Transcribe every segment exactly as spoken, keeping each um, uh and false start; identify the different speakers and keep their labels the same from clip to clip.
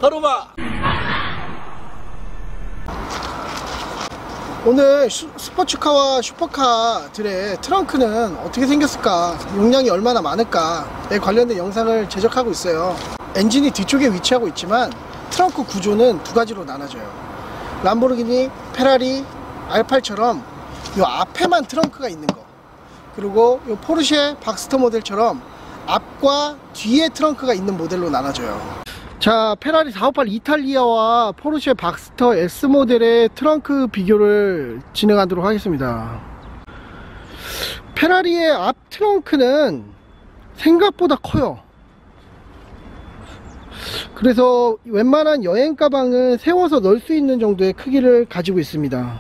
Speaker 1: 가로마.
Speaker 2: 오늘 슈, 스포츠카와 슈퍼카들의 트렁크는 어떻게 생겼을까, 용량이 얼마나 많을까에 관련된 영상을 제작하고 있어요. 엔진이 뒤쪽에 위치하고 있지만 트렁크 구조는 두 가지로 나눠져요. 람보르기니, 페라리, 알팔처럼 이 앞에만 트렁크가 있는 거, 그리고 이 포르쉐 박스터 모델처럼 앞과 뒤에 트렁크가 있는 모델로 나눠져요. 자, 페라리 사백오십팔 이탈리아와 포르쉐 박스터 S 모델의 트렁크 비교를 진행하도록 하겠습니다. 페라리의 앞 트렁크는 생각보다 커요. 그래서 웬만한 여행 가방은 세워서 넣을 수 있는 정도의 크기를 가지고 있습니다.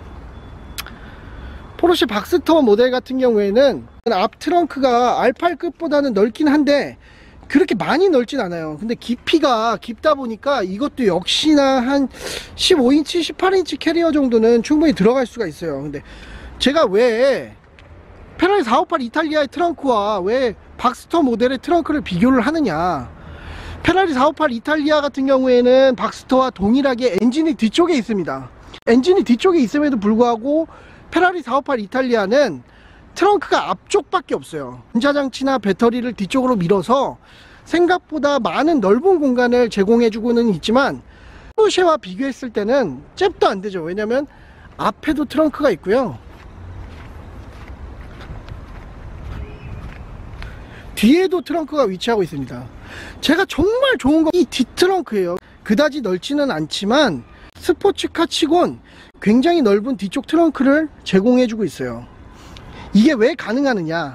Speaker 2: 포르쉐 박스터 모델 같은 경우에는 앞 트렁크가 알팔급보다는 넓긴 한데 그렇게 많이 넓진 않아요. 근데 깊이가 깊다 보니까 이것도 역시나 한 십오 인치, 십팔 인치 캐리어 정도는 충분히 들어갈 수가 있어요. 근데 제가 왜 페라리 사백오십팔 이탈리아의 트렁크와 왜 박스터 모델의 트렁크를 비교를 하느냐, 페라리 사백오십팔 이탈리아 같은 경우에는 박스터와 동일하게 엔진이 뒤쪽에 있습니다. 엔진이 뒤쪽에 있음에도 불구하고 페라리 사백오십팔 이탈리아는 트렁크가 앞쪽밖에 없어요. 전자장치나 배터리를 뒤쪽으로 밀어서 생각보다 많은 넓은 공간을 제공해주고는 있지만 포르쉐와 비교했을 때는 잽도 안 되죠. 왜냐면 앞에도 트렁크가 있고요, 뒤에도 트렁크가 위치하고 있습니다. 제가 정말 좋은 건 이 뒷트렁크예요. 그다지 넓지는 않지만 스포츠카 치곤 굉장히 넓은 뒤쪽 트렁크를 제공해주고 있어요. 이게 왜 가능하느냐,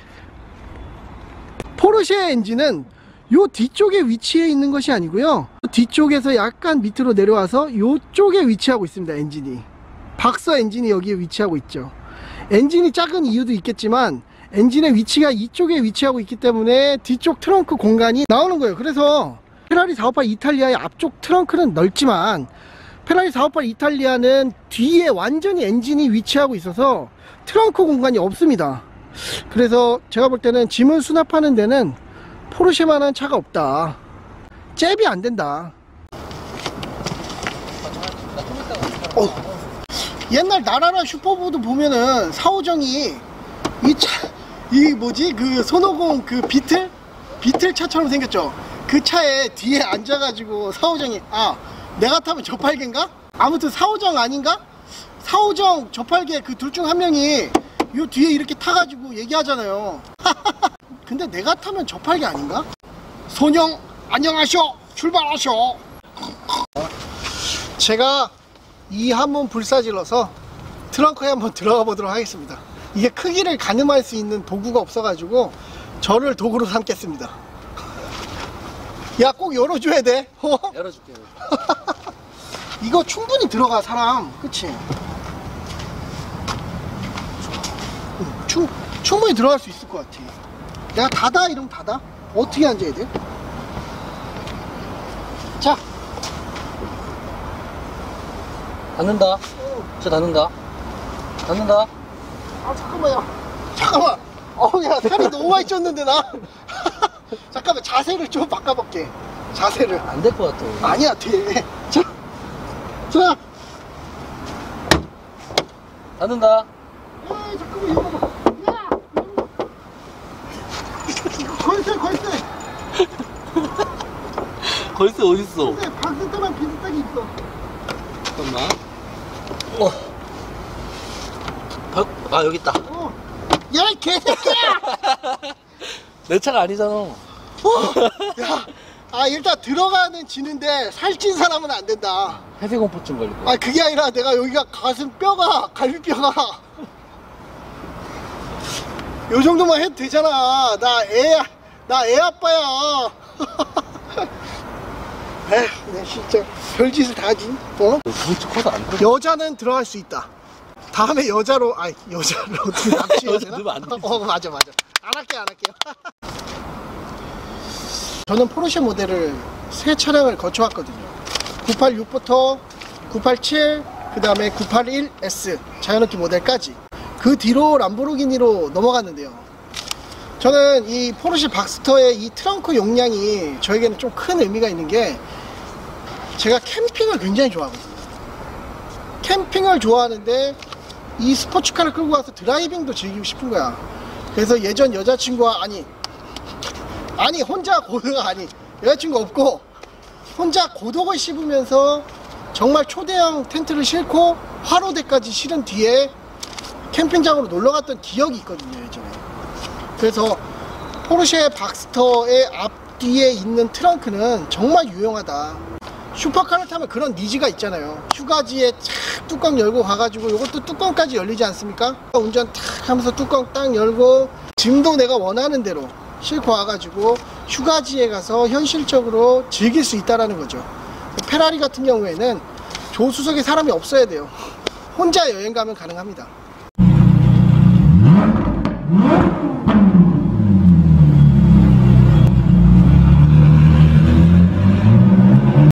Speaker 2: 포르쉐 엔진은 요 뒤쪽에 위치해 있는 것이 아니고요, 뒤쪽에서 약간 밑으로 내려와서 요쪽에 위치하고 있습니다. 엔진이, 박서 엔진이 여기에 위치하고 있죠. 엔진이 작은 이유도 있겠지만 엔진의 위치가 이쪽에 위치하고 있기 때문에 뒤쪽 트렁크 공간이 나오는 거예요. 그래서 페라리 사백오십팔 이탈리아의 앞쪽 트렁크는 넓지만 페라리 사백오십팔 이탈리아는 뒤에 완전히 엔진이 위치하고 있어서 트렁크 공간이 없습니다. 그래서 제가 볼 때는 짐을 수납하는 데는 포르쉐만한 차가 없다, 잽이 안 된다. 어. 옛날 나라라 슈퍼보드 보면은 사오정이 이 차, 이 뭐지 그 손오공 그 비틀? 비틀 차처럼 생겼죠. 그 차에 뒤에 앉아가지고 사오정이, 아 내가 타면 저팔계인가? 아무튼 사오정 아닌가? 사오정 저팔계 그 둘 중 한 명이 요 뒤에 이렇게 타가지고 얘기하잖아요. 근데 내가 타면 저팔계 아닌가? 손형 안녕하쇼, 출발하쇼. 제가 이 한번 불사질러서 트렁크에 한번 들어가 보도록 하겠습니다. 이게 크기를 가늠할 수 있는 도구가 없어가지고 저를 도구로 삼겠습니다. 야, 꼭 열어줘야 돼. 어?
Speaker 1: 열어줄게.
Speaker 2: 이거 충분히 들어가 사람, 그치? 충, 충분히 들어갈 수 있을 것 같아. 내가 닫아 이러면 닫아? 어떻게 앉아야 돼? 자,
Speaker 1: 닫는다.
Speaker 2: 어.
Speaker 1: 저 닫는다. 닫는다.
Speaker 2: 아 잠깐만요. 잠깐만. 어우 야, 살이 너무 많이 쪘는데 나. 잠깐만, 자세를 좀 바꿔볼게. 자세를.
Speaker 1: 안 될 것 같아.
Speaker 2: 아니야, 돼. 자, 자.
Speaker 1: 닫는다.
Speaker 2: 에이, 잠깐만, 이거 봐봐. 야! 걸쇠, 걸쇠.
Speaker 1: 걸쇠 어딨어?
Speaker 2: 걸쇠, 박스터랑 비슷하게 있어.
Speaker 1: 잠깐만. 어. 박, 아, 여기 있다.
Speaker 2: 어. 야, 이 개새끼야!
Speaker 1: 내 차가 아니잖아.
Speaker 2: 어. 야, 아, 일단 들어가는 지는데 살찐 사람은 안 된다.
Speaker 1: 폐쇄공포증 걸릴 거야.
Speaker 2: 아, 그게 아니라 내가 여기가 가슴 뼈가, 갈비뼈가 요 정도만 해도 되잖아. 나 애, 나 애 아빠야. 에휴, 내 진짜 별짓을 다 하지. 어?
Speaker 1: 덩치 커서 안 들어.
Speaker 2: 여자는 들어갈 수 있다. 다음에 여자로, 아이, 여자로 어떻게 납치해야 되나?
Speaker 1: 넣으면 안 되지.
Speaker 2: 어, 맞아, 맞아. 안 할게요, 안 할게요. 저는 포르쉐 모델을 세 차량을 거쳐왔거든요. 구백팔십육부터 구백팔십칠, 그 다음에 구백팔십일 에스 자연흡기 모델까지. 그 뒤로 람보르기니로 넘어갔는데요. 저는 이 포르쉐 박스터의 이 트렁크 용량이 저에게는 좀 큰 의미가 있는 게, 제가 캠핑을 굉장히 좋아하거든요. 캠핑을 좋아하는데 이 스포츠카를 끌고 와서 드라이빙도 즐기고 싶은 거야. 그래서 예전 여자친구와 아니 아니 혼자 고도가 아니 여자친구 없고 혼자 고독을 씹으면서 정말 초대형 텐트를 싣고 화로대까지 실은 뒤에 캠핑장으로 놀러 갔던 기억이 있거든요, 예전에. 그래서 포르쉐 박스터의 앞뒤에 있는 트렁크는 정말 유용하다. 슈퍼카를 타면 그런 니즈가 있잖아요. 휴가지에 착 뚜껑 열고 가가지고 이것도 뚜껑까지 열리지 않습니까? 운전 탁 하면서 뚜껑 딱 열고 짐도 내가 원하는 대로 싣고 와가지고 휴가지에 가서 현실적으로 즐길 수 있다는 거죠. 페라리 같은 경우에는 조수석에 사람이 없어야 돼요. 혼자 여행 가면 가능합니다.